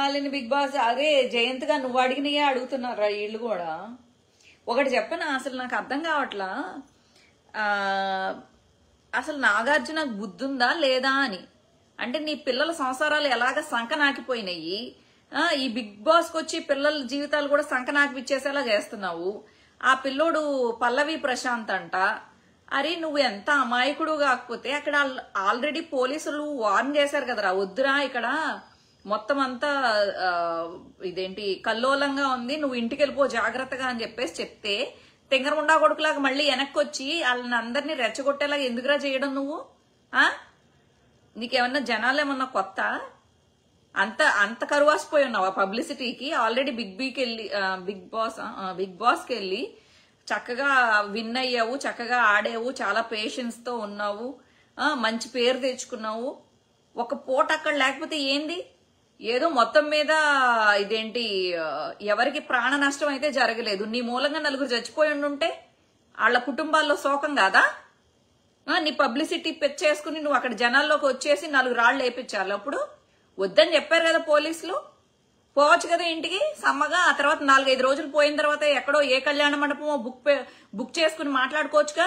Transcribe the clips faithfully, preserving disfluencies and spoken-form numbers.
Hema Malini big boss అదే జయంత్ గా నువ్వు అడిగినయే అడుగుతున్నారా వీళ్ళు కూడా. ఒకటి చెప్పనా, అసలు నాకు అర్థం కావట్లా ఆ అసలు నాగార్జునకు బుద్ధి ఉందా లేదా అని. అంటే నీ పిల్లల సంసారాలు ఎలాగ సంకనాకిపోయినాయి, ఈ బిగ్ బాస్కి వచ్చి పిల్లల జీవితాలు కూడా సంకనాకిపిచ్చేసేలా చేస్తున్నావు. ఆ పిల్లోడు పల్లవి ప్రశాంత్ అంట. అరే నువ్వు ఎంత అమాయకుడు కాకపోతే అక్కడ ఆల్రెడీ పోలీసులు వార్న్ చేశారు కదరా, వద్దురా ఇక్కడ మొత్తం అంతా ఇదేంటి కల్లోలంగా ఉంది, నువ్వు ఇంటికి వెళ్ళిపో జాగ్రత్తగా అని చెప్పేసి చెప్తే తెంగరముండా కొడుకులాగా మళ్ళీ వెనక్కి వచ్చి వాళ్ళని అందరినీ రెచ్చగొట్టేలాగా ఎందుకురా చేయడం నువ్వు? ఆ నీకేమన్నా జనాలు ఏమన్నా కొత్త? అంత అంత కరువాసిపోయి ఉన్నావా పబ్లిసిటీకి? ఆల్రెడీ బిగ్ బీకి వెళ్ళి బిగ్ బాస్ బిగ్ బాస్కి వెళ్ళి చక్కగా విన్ అయ్యావు, చక్కగా ఆడావు, చాలా పేషెన్స్ తో ఉన్నావు, మంచి పేరు తెచ్చుకున్నావు. ఒక పూట అక్కడ లేకపోతే ఏంది, ఏదో మొత్తం మీద ఇదేంటి ఎవరికి ప్రాణ నష్టం అయితే జరగలేదు, నీ మూలంగా నలుగురు చచ్చిపోయి ఉండుంటే వాళ్ళ కుటుంబాల్లో శోకం కాదా? నీ పబ్లిసిటీ పెంచేసుకుని నువ్వు అక్కడ జనాల్లోకి వచ్చేసి నాలుగు రాళ్లు వేయించాలి. అప్పుడు వద్దని చెప్పారు కదా పోలీసులు, పోవచ్చు కదా ఇంటికి సమ్మగా. ఆ తర్వాత నాలుగైదు రోజులు పోయిన తర్వాత ఎక్కడో ఏ కళ్యాణ మండపమో బుక్ బుక్ చేసుకుని మాట్లాడుకోవచ్చుగా.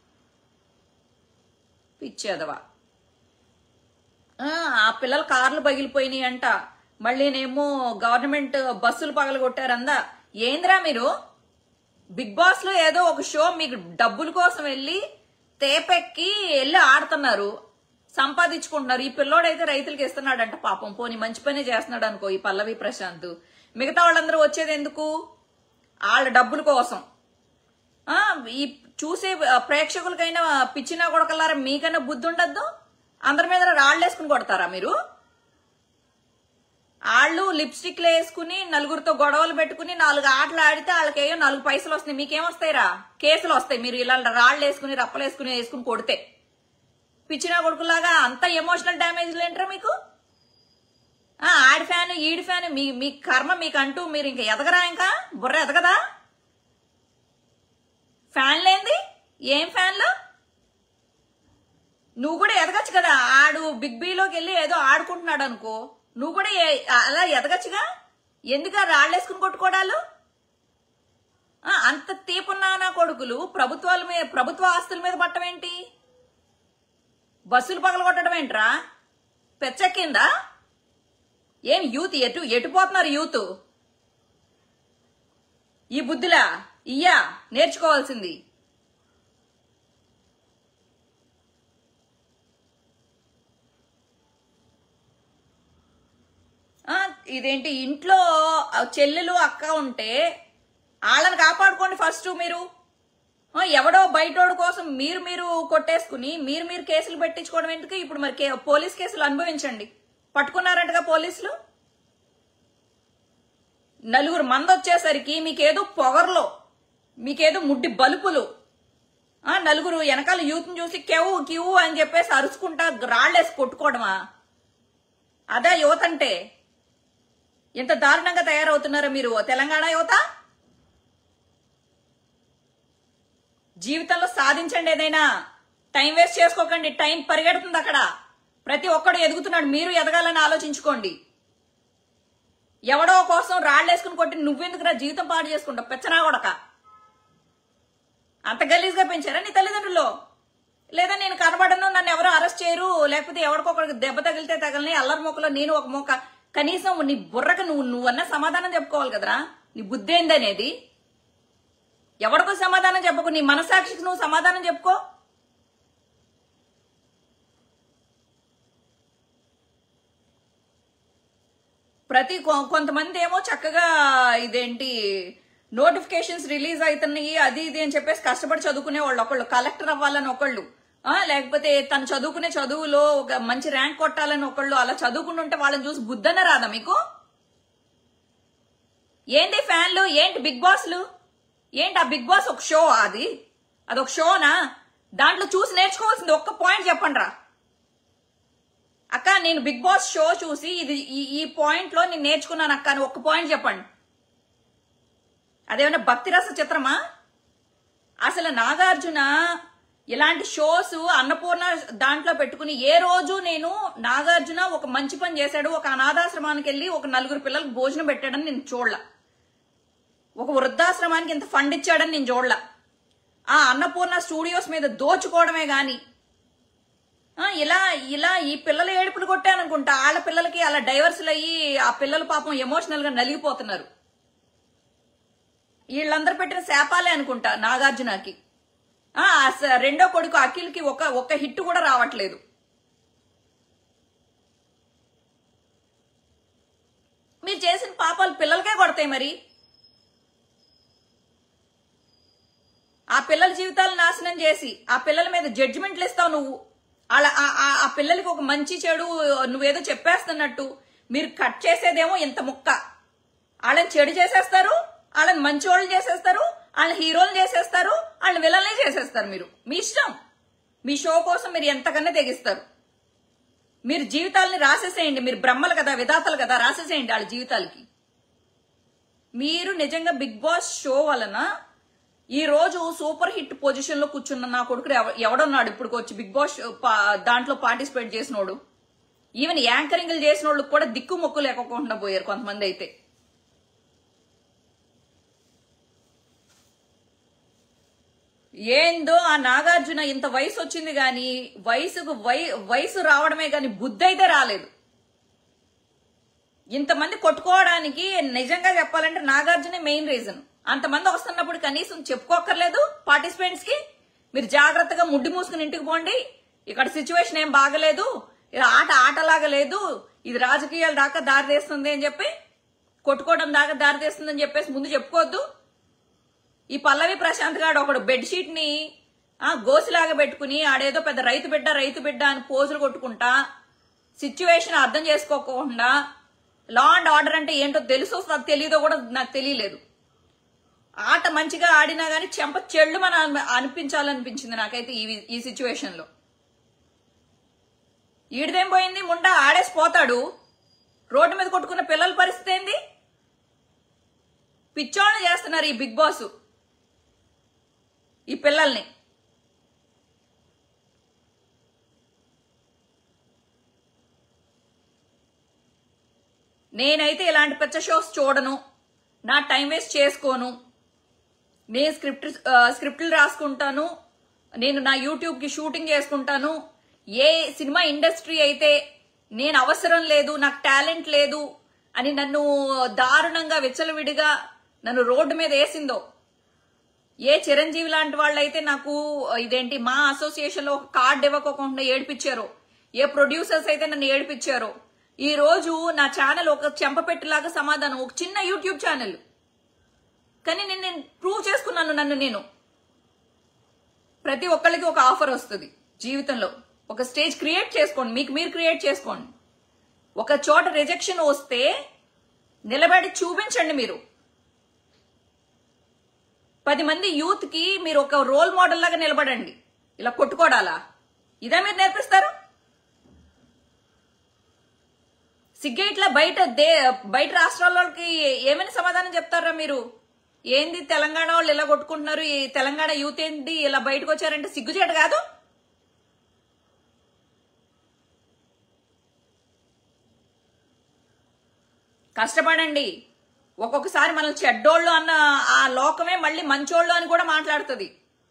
పిచ్చేదవా. ఆ పిల్లల కార్లు పగిలిపోయినాయి అంట, మళ్ళీనేమో గవర్నమెంట్ బస్సులు పగలగొట్టారందా. ఏంద్రా మీరు బిగ్ బాస్ లో ఏదో ఒక షో మీకు డబ్బుల కోసం వెళ్ళి తేపెక్కి వెళ్ళి ఆడుతున్నారు, సంపాదించుకుంటున్నారు. ఈ పిల్లోడైతే రైతులకి ఇస్తున్నాడంట పాపం, పోనీ మంచి పని చేస్తున్నాడు అనుకో ఈ పల్లవి ప్రశాంత్. మిగతా వాళ్ళందరూ వచ్చేది ఎందుకు? వాళ్ళ డబ్బుల కోసం. ఆ ఈ చూసే ప్రేక్షకులకైనా పిచ్చినా కొడకలారా మీకైనా బుద్ధి ఉండద్దు? అందరి మీద రాళ్లేసుకుని కొడతారా మీరు? వాళ్ళు లిప్స్టిక్లు వేసుకుని నలుగురితో గొడవలు పెట్టుకుని నాలుగు ఆటలు ఆడితే వాళ్ళకేయో నాలుగు పైసలు వస్తాయి, మీకేమొస్తాయిరా? కేసులు వస్తాయి మీరు ఇలా రాళ్లు వేసుకుని రప్పలు వేసుకుని వేసుకుని కొడితే. పిచ్చినా కొడుకులాగా అంత ఎమోషనల్ డ్యామేజ్లు ఏంటారా మీకు? ఆడి ఫ్యాన్ ఈడి ఫ్యాన్ మీ మీ కర్మ మీకంటూ మీరు ఇంకా ఎదగరా? ఇంకా బుర్ర ఎదగదా? ఫ్యాన్ లేంది ఏం ఫ్యాన్లో? నువ్వు కూడా ఎదగచ్చు కదా. ఆడు బిగ్ బీలోకి వెళ్ళి ఏదో ఆడుకుంటున్నాడు అనుకో, నువ్వు కూడా అలా ఎదగచ్చుగా. ఎందుకు రాళ్లేసుకుని కొట్టుకోవడాలు? అంత తీపున్నా నా కొడుకులు ప్రభుత్వాల మీద ప్రభుత్వ ఆస్తుల మీద పట్టమేంటి? బస్సులు పగల కొట్టడం ఏంట్రా? పెచ్చెక్కిందా ఏం? యూత్ ఎటు ఎటుపోతున్నారు యూత్? ఈ బుద్ధిలా ఇయ్యా నేర్చుకోవాల్సింది. ఇదేంటి ఇంట్లో చెల్లెలు అక్క ఉంటే వాళ్ళని కాపాడుకోండి ఫస్ట్ మీరు. ఎవడో బయటోడు కోసం మీరు మీరు కొట్టేసుకుని మీరు మీరు కేసులు పెట్టించుకోవడం ఎందుకు? ఇప్పుడు మరి పోలీస్ కేసులు అనుభవించండి. పట్టుకున్నారంటగా పోలీసులు. నలుగురు మంది వచ్చేసరికి మీకేదో పొగర్లో, మీకేదో ముడ్డి బలుపులు, నలుగురు వెనకాల యూత్ని చూసి కెవు కివు అని చెప్పేసి అరుచుకుంటా రాళ్లేసి కొట్టుకోవడమా? అదే యువత అంటే? ఎంత దారుణంగా తయారవుతున్నారో మీరు తెలంగాణ యువత. జీవితంలో సాధించండి ఏదైనా, టైం వేస్ట్ చేసుకోకండి. టైం పరిగెడుతుంది అక్కడ, ప్రతి ఒక్కడు ఎదుగుతున్నాడు, మీరు ఎదగాలని ఆలోచించుకోండి. ఎవడో కోసం రాళ్లేసుకుని కొట్టి నువ్వెందుకురా జీవితం పాడు చేసుకుంటావు? పెచ్చనా కొడక. అంత గలీజ్గా పెంచారా నీ తల్లిదండ్రులు? లేదా నేను కనబడను, నన్ను ఎవరో అరెస్ట్ చేయరు, లేకపోతే ఎవరికొకరికి దెబ్బ తగిలితే తగలని అల్లరి మొక్కలో నేను ఒక మొక్క. కనీసం నీ బుర్రకు నువ్వు నువ్వన్నా సమాధానం చెప్పుకోవాలి కదరా, నీ బుద్ధి ఏందనేది. ఎవరికో సమాధానం చెప్పకు, నీ మనసాక్షికి నువ్వు సమాధానం చెప్పుకో. ప్రతి కొంతమంది ఏమో చక్కగా ఇదేంటి నోటిఫికేషన్స్ రిలీజ్ అవుతున్నాయి అది ఇది అని చెప్పేసి కష్టపడి చదువుకునే వాళ్ళు ఒకళ్ళు, కలెక్టర్ అవ్వాలని ఒకళ్ళు, లేకపోతే తను చదువుకునే చదువులో ఒక మంచి ర్యాంక్ కొట్టాలని ఒకళ్ళు, అలా చదువుకుని ఉంటే వాళ్ళని చూసి బుద్ధన రాదా మీకు? ఏంటి ఫ్యాన్లు, ఏంటి బిగ్ బాస్లు, ఏంటి ఆ బిగ్ బాస్ ఒక షో? అది అదొక షోనా? దాంట్లో చూసి నేర్చుకోవాల్సింది ఒక్క పాయింట్ చెప్పండి రా అక్క. నేను బిగ్ బాస్ షో చూసి ఇది ఈ పాయింట్ లో నేను నేర్చుకున్నాను అక్క అని ఒక్క పాయింట్ చెప్పండి. అదేమన్నా భక్తి రస చిత్రమా? అసలు నాగార్జున ఇలాంటి షోస్ అన్నపూర్ణ దాంట్లో పెట్టుకుని ఏ రోజు నేను నాగార్జున ఒక మంచి పని చేశాడు, ఒక అనాథాశ్రమానికి వెళ్ళి ఒక నలుగురు పిల్లలకు భోజనం పెట్టాడని నేను చూడలా, ఒక వృద్ధాశ్రమానికి ఇంత ఫండ్ ఇచ్చాడని నేను చూడలా. ఆ అన్నపూర్ణ స్టూడియోస్ మీద దోచుకోవడమే గాని ఇలా ఇలా ఈ పిల్లల ఏడుపులు కొట్టాననుకుంటా వాళ్ళ పిల్లలకి అలా డైవర్సులు అయ్యి ఆ పిల్లలు పాపం ఎమోషనల్ గా నలిగిపోతున్నారు. వీళ్ళందరూ పెట్టిన శాపాలే అనుకుంటా నాగార్జునకి. ఆ రెండో కొడుకు అఖిల్కి ఒక ఒక్క హిట్ కూడా రావట్లేదు. మీరు చేసిన పాపాలు పిల్లలకే కొడతాయి. మరి ఆ పిల్లల జీవితాలు నాశనం చేసి ఆ పిల్లల మీద జడ్జిమెంట్లు ఇస్తావు నువ్వు. అలా ఆ పిల్లలకి ఒక మంచి చెడు నువ్వేదో చెప్పేస్తున్నట్టు మీరు కట్ చేసేదేమో ఇంత ముక్క. వాళ్ళని చెడు చేసేస్తారు, వాళ్ళని మంచి వాళ్ళు చేసేస్తారు, వాళ్ళని హీరోలు చేసేస్తారు, వాళ్ళని విలన్లే చేసేస్తారు. మీరు మీ ఇష్టం, మీ షో కోసం మీరు ఎంతకన్నా తెగిస్తారు. మీరు జీవితాలని రాసేసేయండి. మీరు బ్రహ్మలు కదా, విధాతలు కదా, రాసేసేయండి వాళ్ళ జీవితాలకి. మీరు నిజంగా బిగ్ బాస్ షో వలన ఈ రోజు సూపర్ హిట్ పొజిషన్ లో కూర్చున్న నా కొడుకు ఎవడున్నాడు ఇప్పుడు వచ్చి బిగ్ బాస్ దాంట్లో పార్టిసిపేట్ చేసినోడు. ఈవెన్ యాంకరింగ్లు చేసిన వాళ్ళకి కూడా దిక్కు మొక్కు లేకుండా పోయారు కొంతమంది అయితే. ఏందో ఆ నాగార్జున ఇంత వయసు వచ్చింది గాని వయసుకు వయసు రావడమే గాని బుద్ధి అయితే రాలేదు. ఇంతమంది కొట్టుకోవడానికి నిజంగా చెప్పాలంటే నాగార్జునే మెయిన్ రీజన్. అంతమంది వస్తున్నప్పుడు కనీసం చెప్పుకోక్కర్లేదు పార్టిసిపెంట్స్ కి, మీరు జాగ్రత్తగా ముడ్డి మూసుకుని ఇంటికి పోండి, ఇక్కడ సిచ్యువేషన్ ఏం బాగలేదు, ఇది ఆట ఆటలాగా లేదు, ఇది రాజకీయాలు దాకా దారి తీస్తుంది అని చెప్పి, కొట్టుకోవడం దాకా దారి తీస్తుంది అని చెప్పేసి ముందు చెప్పుకోవద్దు. ఈ పల్లవి ప్రశాంత్ గాడు ఒకడు బెడ్షీట్ ని ఆ గోసిలాగా పెట్టుకుని ఆడేదో పెద్ద రైతు బిడ్డ రైతు బిడ్డ అని పోజులు కొట్టుకుంటా సిచ్యువేషన్ అర్థం చేసుకోకుండా లా అండ్ ఆర్డర్ అంటే ఏంటో తెలుసో తెలియదో కూడా నాకు తెలియలేదు. ఆట మంచిగా ఆడినా గానీ చెంప చెళ్ళు మన అనిపించాలనిపించింది నాకైతే ఈ సిచ్యువేషన్ లో. ఈడిదేం పోయింది, ముండా ఆడేసి పోతాడు. రోడ్డు మీద కొట్టుకున్న పిల్లల పరిస్థితి ఏంది? పిచ్చోళ్ళని చేస్తున్నారు ఈ బిగ్ బాస్ ఈ పిల్లల్ని. నేనైతే ఇలాంటి పిచ్చ షోస్ చూడను, నా టైం వేస్ట్ చేసుకోను. నేను స్క్రిప్ట్ స్క్రిప్ట్లు రాసుకుంటాను, నేను నా యూట్యూబ్ కి షూటింగ్ చేసుకుంటాను. ఏ సినిమా ఇండస్ట్రీ అయితే నేను అవసరం లేదు, నాకు టాలెంట్ లేదు అని నన్ను దారుణంగా విచ్చలవిడిగా నన్ను రోడ్డు మీద వేసిందో, ఏ చిరంజీవి లాంటి వాళ్ళైతే నాకు ఇదేంటి మా అసోసియేషన్ లో ఒక కార్డు ఇవ్వకోకుండా ఏడిపించారో, ఏ ప్రొడ్యూసర్స్ అయితే నన్ను ఏడిపించారో, ఈ రోజు నా ఛానల్ ఒక చెంపపెట్టులాగా సమాధానం, ఒక చిన్న యూట్యూబ్ ఛానల్ కానీ నేను నేను ప్రూవ్ చేసుకున్నాను నన్ను నేను. ప్రతి ఒక్కళ్ళకి ఒక ఆఫర్ వస్తుంది జీవితంలో. ఒక స్టేజ్ క్రియేట్ చేసుకోండి, మీకు మీరు క్రియేట్ చేసుకోండి. ఒక చోట రిజెక్షన్ వస్తే నిలబడి చూపించండి. మీరు పది మంది యూత్ కి మీరు ఒక రోల్ మోడల్ లాగా నిలబడండి. ఇలా కొట్టుకోడాలా ఇదే మీరు నేర్పిస్తారు? సిగ్గే ఇట్లా బయట దే బయట రాష్ట్రాలకి ఏమైనా సమాధానం చెప్తారా మీరు? ఏంది తెలంగాణ వాళ్ళు ఇలా కొట్టుకుంటున్నారు, ఈ తెలంగాణ యూత్ ఏంటి ఇలా బయటకు వచ్చారంటే సిగ్గుచేట కాదు? కష్టపడండి. ఒక్కొక్కసారి మనల్ని చెడ్డోళ్ళు అన్న ఆ లోకమే మళ్ళీ మంచోళ్ళు అని కూడా మాట్లాడుతుంది.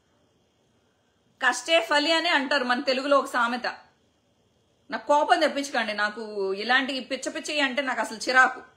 కష్టే ఫలి అని అంటారు మన తెలుగులో ఒక సామెత. నాకు కోపం తెప్పించకండి. నాకు ఇలాంటి పిచ్చ పిచ్చయి అంటే నాకు అసలు చిరాకు.